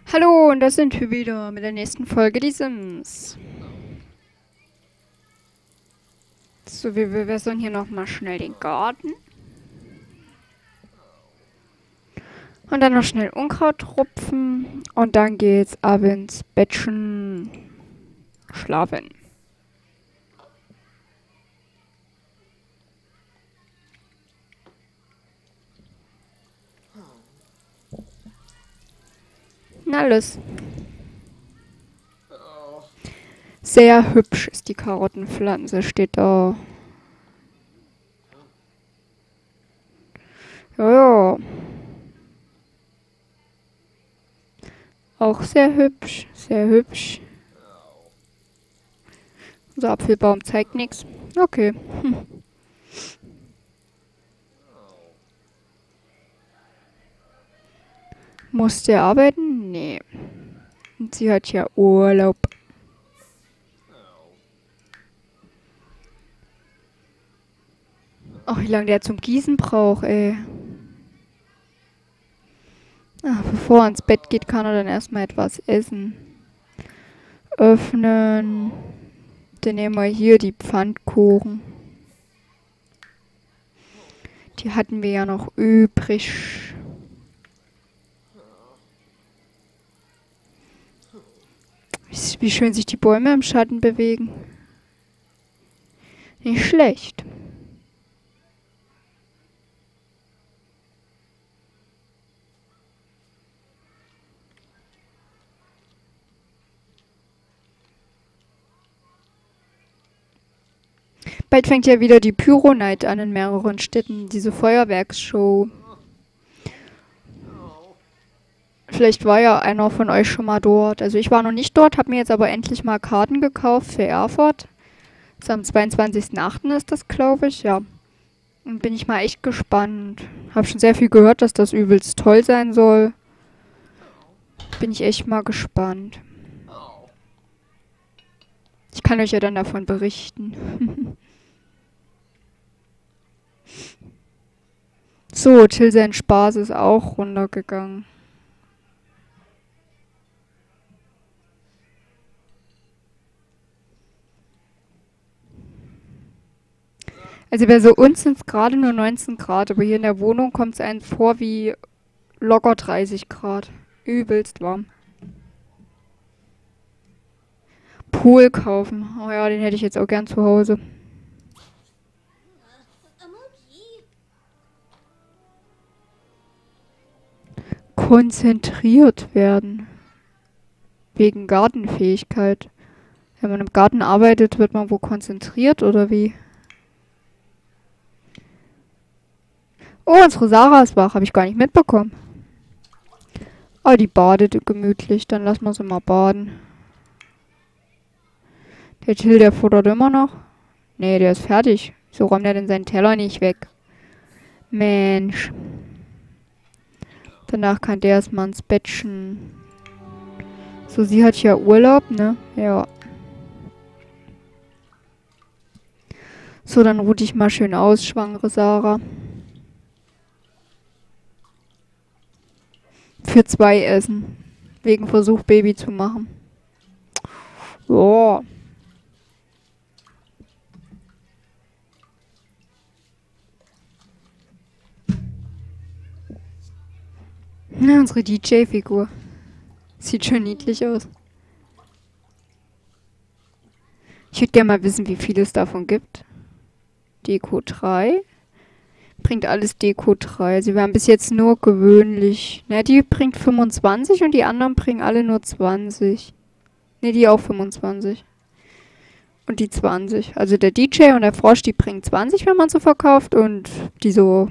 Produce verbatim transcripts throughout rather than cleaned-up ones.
Hallo, und da sind wir wieder mit der nächsten Folge Die Sims. So, wir bewässern hier nochmal schnell den Garten. Und dann noch schnell Unkraut rupfen. Und dann geht's abends Bettchen schlafen. Na los. Sehr hübsch ist die Karottenpflanze, steht da. Ja, ja. Auch sehr hübsch, sehr hübsch. Unser Apfelbaum zeigt nichts. Okay. Hm. Muss der arbeiten? Nee. Und sie hat ja Urlaub. Ach, wie lange der zum Gießen braucht, ey. Ach, bevor er ins Bett geht, kann er dann erstmal etwas essen. Öffnen. Dann nehmen wir hier die Pfannkuchen. Die hatten wir ja noch übrig. Wie schön sich die Bäume im Schatten bewegen. Nicht schlecht. Bald fängt ja wieder die Pyro-Night an in mehreren Städten, diese Feuerwerksshow. Vielleicht war ja einer von euch schon mal dort. Also ich war noch nicht dort, habe mir jetzt aber endlich mal Karten gekauft für Erfurt. Das am zweiundzwanzigsten achten ist das, glaube ich, ja. Und bin ich mal echt gespannt. Habe schon sehr viel gehört, dass das übelst toll sein soll. Bin ich echt mal gespannt. Ich kann euch ja dann davon berichten. So, Till sein Spaß ist auch runtergegangen. Also bei so uns sind es gerade nur neunzehn Grad, aber hier in der Wohnung kommt es einem vor wie locker dreißig Grad. Übelst warm. Pool kaufen. Oh ja, den hätte ich jetzt auch gern zu Hause. Konzentriert werden. Wegen Gartenfähigkeit. Wenn man im Garten arbeitet, wird man wohl konzentriert oder wie? Oh, unsere Sarah ist wach. Habe ich gar nicht mitbekommen. Oh, die badet gemütlich. Dann lassen wir sie mal baden. Der Till, der futtert immer noch. Nee, der ist fertig. Wieso räumt er denn seinen Teller nicht weg? Mensch. Danach kann der erstmal ins Bettchen. So, sie hat ja Urlaub, ne? Ja. So, dann ruh dich mal schön aus, schwangere Sarah. Für zwei essen. Wegen Versuch, Baby zu machen. Ja. Na, unsere D J-Figur. Sieht schon niedlich aus. Ich würde gerne mal wissen, wie viel es davon gibt. Deko drei. Bringt alles Deko drei. Sie waren bis jetzt nur gewöhnlich. Ne, die bringt fünfundzwanzig und die anderen bringen alle nur zwanzig. Ne, die auch fünfundzwanzig. Und die zwanzig. Also der D J und der Frosch, die bringen zwanzig, wenn man so verkauft. Und die so...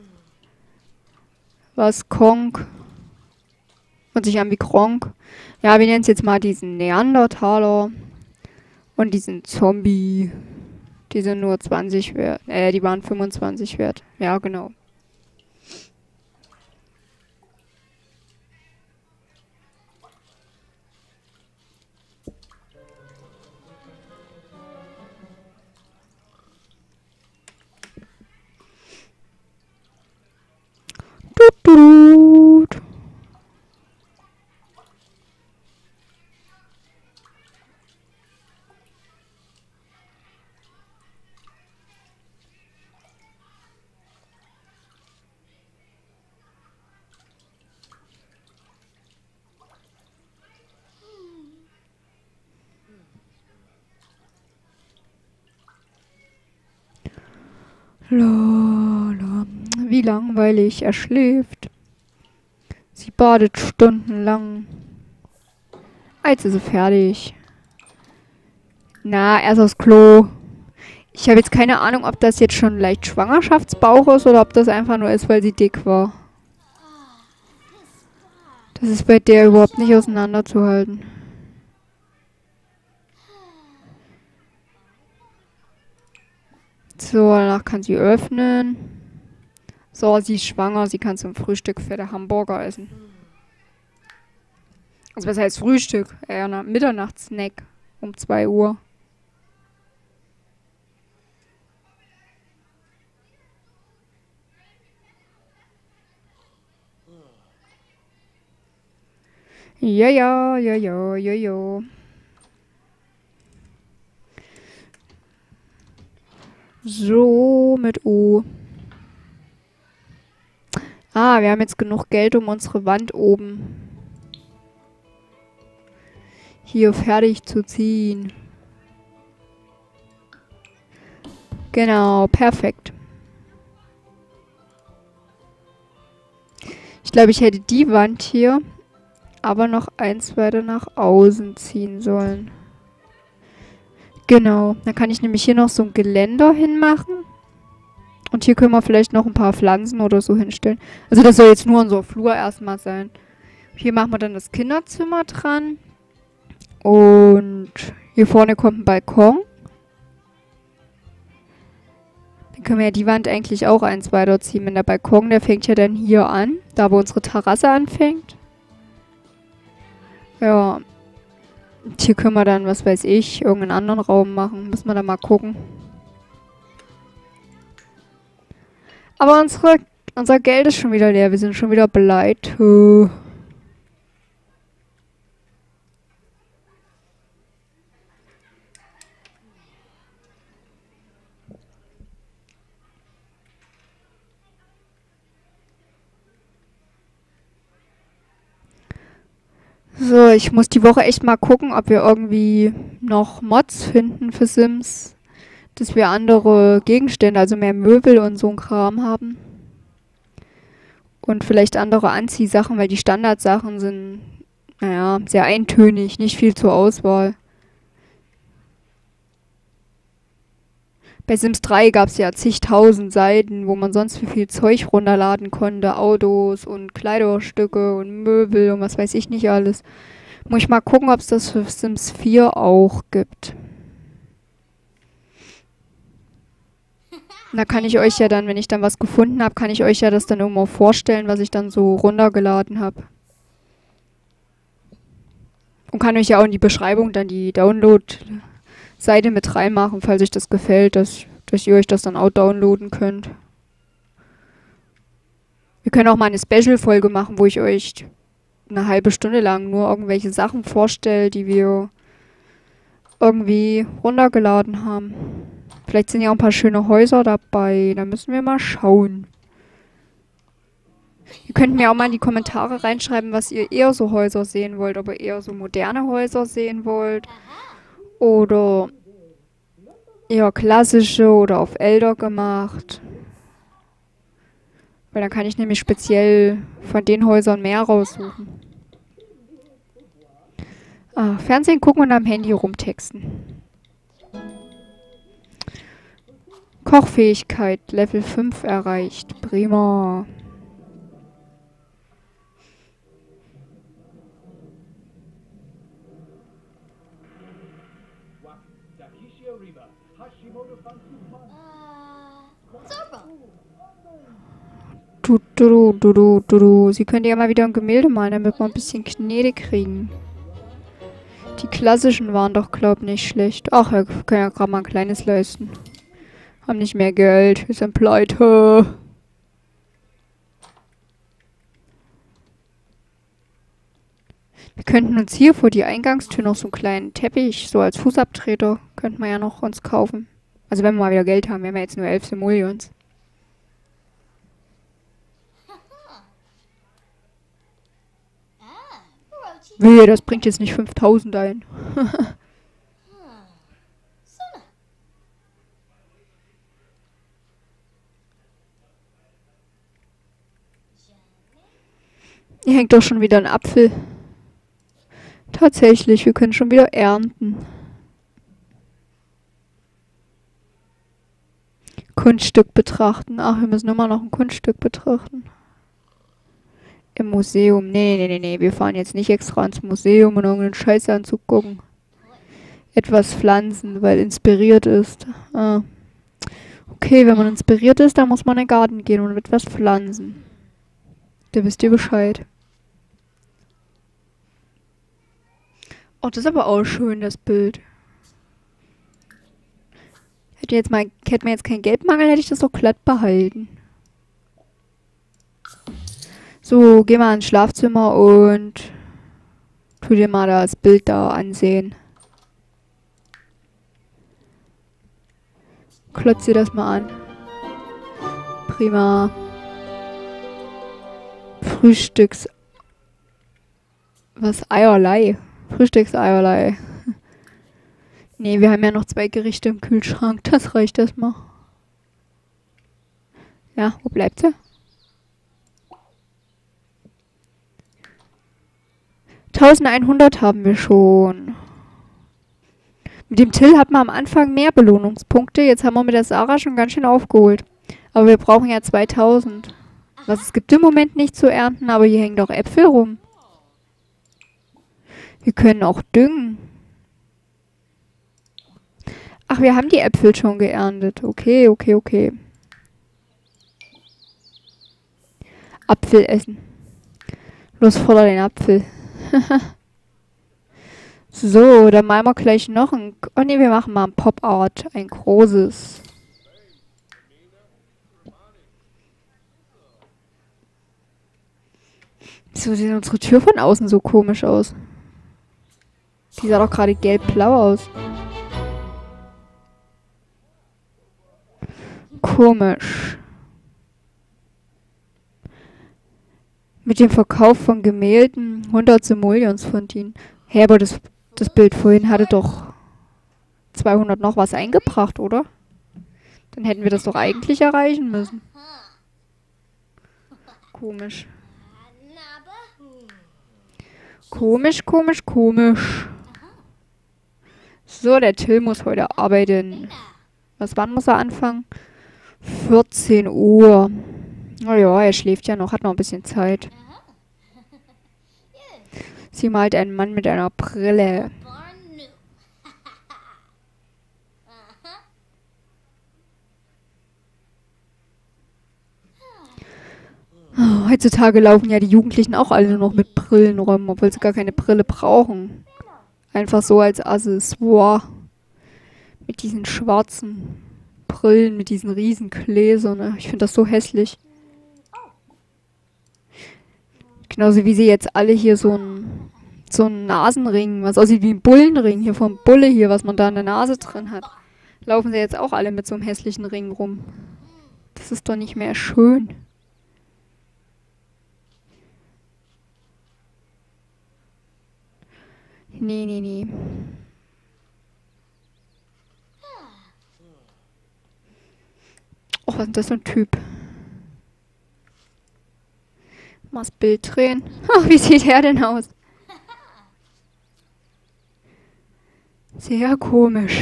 Was? Kronk. Und sich an wie Kronk. Ja, wir nennen es jetzt mal diesen Neandertaler. Und diesen Zombie. Die sind nur zwanzig wert. Äh, die waren fünfundzwanzig wert. Ja, genau. Tut, tut. La, la. Wie langweilig. Er schläft. Sie badet stundenlang. Jetzt ist sie fertig. Na, erst aufs Klo. Ich habe jetzt keine Ahnung, ob das jetzt schon leicht Schwangerschaftsbauch ist oder ob das einfach nur ist, weil sie dick war. Das ist bei der überhaupt nicht auseinanderzuhalten. So, danach kann sie öffnen. So, sie ist schwanger. Sie kann zum Frühstück fette Hamburger essen. Also was heißt Frühstück? Eher ein Mitternachtssnack um zwei Uhr. Ja, ja, ja, ja, ja, ja. So, mit O. Ah, wir haben jetzt genug Geld, um unsere Wand oben hier fertig zu ziehen. Genau, perfekt. Ich glaube, ich hätte die Wand hier aber noch eins weiter nach außen ziehen sollen. Genau, dann kann ich nämlich hier noch so ein Geländer hinmachen. Und hier können wir vielleicht noch ein paar Pflanzen oder so hinstellen. Also das soll jetzt nur unser Flur erstmal sein. Hier machen wir dann das Kinderzimmer dran. Und hier vorne kommt ein Balkon. Dann können wir ja die Wand eigentlich auch eins weiterziehen. Wenn der Balkon, der fängt ja dann hier an, da wo unsere Terrasse anfängt. Ja. Und hier können wir dann, was weiß ich, irgendeinen anderen Raum machen. Müssen wir da mal gucken. Aber unsere, unser Geld ist schon wieder leer. Wir sind schon wieder pleite. So, ich muss die Woche echt mal gucken, ob wir irgendwie noch Mods finden für Sims. Dass wir andere Gegenstände, also mehr Möbel und so ein Kram haben. Und vielleicht andere Anziehsachen, weil die Standardsachen sind, naja, sehr eintönig, nicht viel zur Auswahl. Bei Sims drei gab es ja zigtausend Seiten, wo man sonst wie viel Zeug runterladen konnte. Autos und Kleidungsstücke und Möbel und was weiß ich nicht alles. Muss ich mal gucken, ob es das für Sims vier auch gibt. Da kann ich euch ja dann, wenn ich dann was gefunden habe, kann ich euch ja das dann irgendwo vorstellen, was ich dann so runtergeladen habe. Und kann euch ja auch in die Beschreibung dann die Download-Seite mit reinmachen, falls euch das gefällt, dass, dass ihr euch das dann auch downloaden könnt. Wir können auch mal eine Special-Folge machen, wo ich euch eine halbe Stunde lang nur irgendwelche Sachen vorstelle, die wir irgendwie runtergeladen haben. Vielleicht sind ja auch ein paar schöne Häuser dabei. Da müssen wir mal schauen. Ihr könnt mir auch mal in die Kommentare reinschreiben, was ihr eher so Häuser sehen wollt. Ob ihr eher so moderne Häuser sehen wollt. Oder eher klassische oder auf älter gemacht. Weil dann kann ich nämlich speziell von den Häusern mehr raussuchen. Ah, Fernsehen gucken und am Handy rumtexten. Kochfähigkeit Level fünf erreicht. Prima. Du, du, du, du, du, du. Sie könnte ja mal wieder ein Gemälde malen, damit wir ein bisschen Knete kriegen. Die klassischen waren doch, glaub ich, nicht schlecht. Ach, wir können ja gerade mal ein kleines leisten. Haben nicht mehr Geld. Wir sind pleite. Wir könnten uns hier vor die Eingangstür noch so einen kleinen Teppich, so als Fußabtreter, könnten wir ja noch uns kaufen. Also wenn wir mal wieder Geld haben. Wir haben ja jetzt nur elf Simoleons. Wehe, das bringt jetzt nicht fünftausend ein. Hier hängt doch schon wieder ein Apfel. Tatsächlich, wir können schon wieder ernten. Kunststück betrachten. Ach, wir müssen immer noch ein Kunststück betrachten. Im Museum. Nee, nee, nee, nee. Wir fahren jetzt nicht extra ins Museum, um irgendeinen Scheiß anzugucken. Etwas pflanzen, weil inspiriert ist. Ah. Okay, wenn man inspiriert ist, dann muss man in den Garten gehen und etwas pflanzen. Da wisst ihr Bescheid. Oh, das ist aber auch schön, das Bild. Hätte jetzt mal, hätte man jetzt keinen Geldmangel, hätte ich das doch glatt behalten. So, geh mal ins Schlafzimmer und tu dir mal das Bild da ansehen. Klotz dir das mal an. Prima. Frühstücks... Was? Eierlei. Frühstückseierlei. Nee, wir haben ja noch zwei Gerichte im Kühlschrank. Das reicht erstmal. Ja, wo bleibt sie? eintausendeinhundert haben wir schon. Mit dem Till hat man am Anfang mehr Belohnungspunkte. Jetzt haben wir mit der Sarah schon ganz schön aufgeholt. Aber wir brauchen ja zweitausend. Was es gibt im Moment nicht zu ernten, aber hier hängen doch Äpfel rum. Wir können auch düngen. Ach, wir haben die Äpfel schon geerntet. Okay, okay, okay. Apfel essen. Los, fordere den Apfel. So, dann malen wir gleich noch ein... Oh ne, wir machen mal ein Pop-Art. Ein großes. Wieso sieht unsere Tür von außen so komisch aus? Die sah doch gerade gelb-blau aus. Komisch. Mit dem Verkauf von Gemälden hundert Simoleons verdient. Hä, aber das, das Bild vorhin hatte doch zweihundert noch was eingebracht, oder? Dann hätten wir das doch eigentlich erreichen müssen. Komisch. Komisch, komisch, komisch. So, der Till muss heute arbeiten. Was, wann muss er anfangen? vierzehn Uhr. Oh ja, er schläft ja noch, hat noch ein bisschen Zeit. Sie malt einen Mann mit einer Brille. Oh, heutzutage laufen ja die Jugendlichen auch alle nur noch mit Brillen rum, obwohl sie gar keine Brille brauchen. Einfach so als Accessoire. Mit diesen schwarzen Brillen, mit diesen riesen Gläsern. Ne? Ich finde das so hässlich. Genauso wie sie jetzt alle hier so ein so ein Nasenring, was aussieht wie ein Bullenring, hier vom Bulle hier, was man da in der Nase drin hat. Laufen sie jetzt auch alle mit so einem hässlichen Ring rum. Das ist doch nicht mehr schön. Nee, nee, nee. Oh, was ist das für ein Typ? Mal das Bild drehen. Oh, wie sieht er denn aus? Sehr komisch.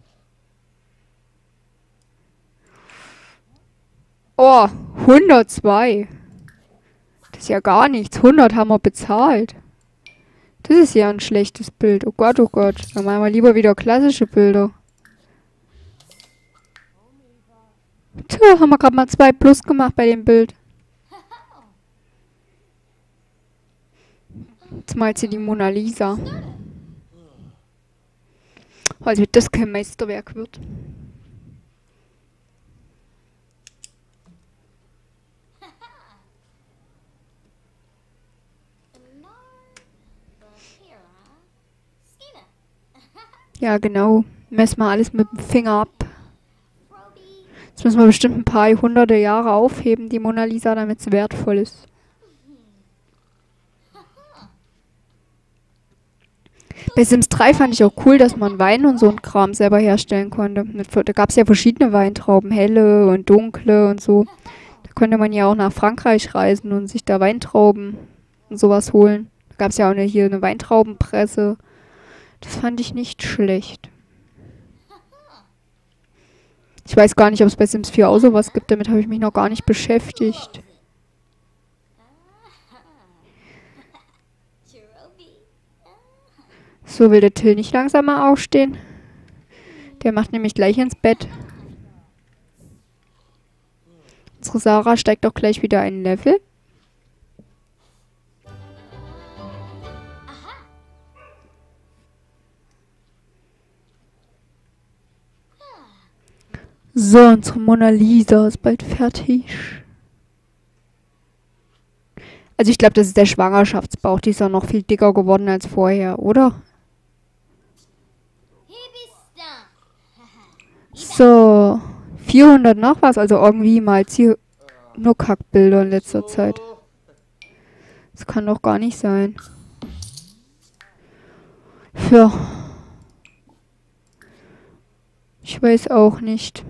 Oh, hundertzwei. Das ist ja gar nichts. hundert haben wir bezahlt. Das ist ja ein schlechtes Bild. Oh Gott, oh Gott. Dann machen wir lieber wieder klassische Bilder. Tja, haben wir gerade mal zwei plus gemacht bei dem Bild. Jetzt malt sie die Mona Lisa. Also wie das kein Meisterwerk wird. Ja, genau. Messen wir alles mit dem Finger ab. Jetzt müssen wir bestimmt ein paar hunderte Jahre aufheben, die Mona Lisa, damit es wertvoll ist. Bei Sims drei fand ich auch cool, dass man Wein und so ein Kram selber herstellen konnte. Da gab es ja verschiedene Weintrauben, helle und dunkle und so. Da konnte man ja auch nach Frankreich reisen und sich da Weintrauben und sowas holen. Da gab es ja auch eine, hier eine Weintraubenpresse. Das fand ich nicht schlecht. Ich weiß gar nicht, ob es bei Sims vier auch sowas gibt. Damit habe ich mich noch gar nicht beschäftigt. So, will der Till nicht langsam mal aufstehen? Der macht nämlich gleich ins Bett. Unsere Sarah steigt auch gleich wieder ein Level. So, unsere Mona Lisa ist bald fertig. Also ich glaube, das ist der Schwangerschaftsbauch. Die ist auch noch viel dicker geworden als vorher, oder? So, vierhundert noch was. Also irgendwie mal hier nur Kackbilder in letzter Zeit. Das kann doch gar nicht sein. Ja. Ich weiß auch nicht.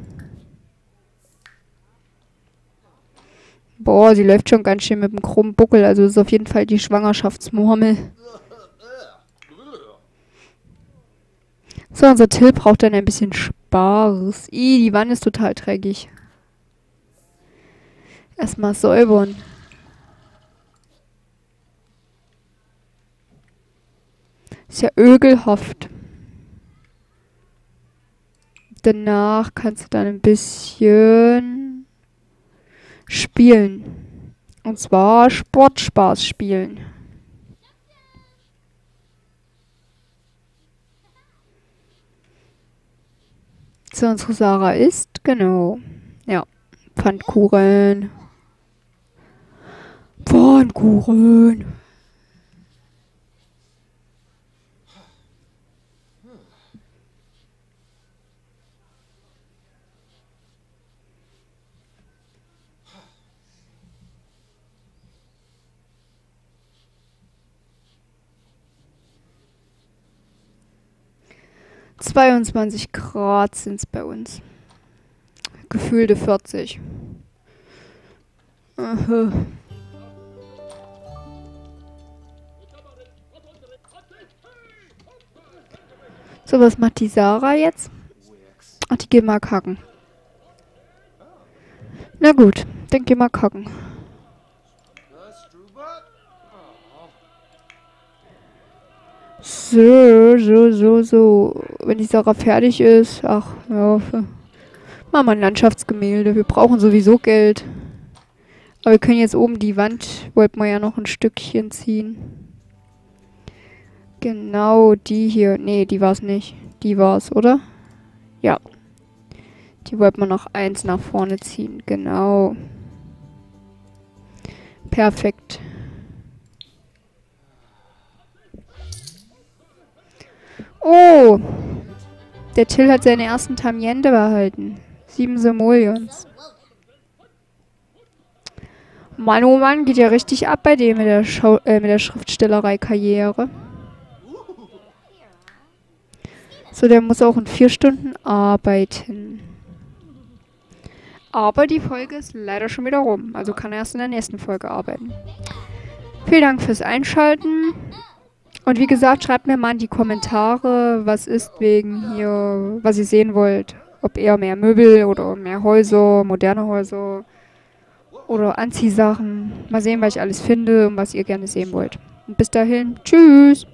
Boah, sie läuft schon ganz schön mit dem krummen Buckel. Also das ist auf jeden Fall die Schwangerschaftsmurmel. So, unser Till braucht dann ein bisschen Spaß. Ih, die Wanne ist total dreckig. Erstmal säubern. Ist ja ögelhaft. Danach kannst du dann ein bisschen spielen. Und zwar Sportspaß spielen. So, unsere Sarah isst, genau. Ja, Pfannkuchen. Pfannkuchen. zweiundzwanzig Grad sind es bei uns. Gefühlte vierzig. Aha. So, was macht die Sarah jetzt? Ach, die geht mal kacken. Na gut, dann geh mal kacken. So, so, so, so. Wenn die Sarah fertig ist, ach, ja, machen wir ein Landschaftsgemälde. Wir brauchen sowieso Geld. Aber wir können jetzt oben die Wand, wollten wir ja noch ein Stückchen ziehen. Genau, die hier. Nee, die war's nicht. Die war's, oder? Ja. Die wollten wir noch eins nach vorne ziehen. Genau. Perfekt. Oh! Der Till hat seine ersten Tamiente behalten. Sieben Simoleons. Mann, oh Mann, geht ja richtig ab bei dem mit der, Schau äh, mit der Schriftstellerei-Karriere. So, der muss auch in vier Stunden arbeiten. Aber die Folge ist leider schon wieder rum. Also kann er erst in der nächsten Folge arbeiten. Vielen Dank fürs Einschalten. Und wie gesagt, schreibt mir mal in die Kommentare, was ist wegen hier, was ihr sehen wollt. Ob eher mehr Möbel oder mehr Häuser, moderne Häuser oder Anziehsachen. Mal sehen, was ich alles finde und was ihr gerne sehen wollt. Und bis dahin, tschüss!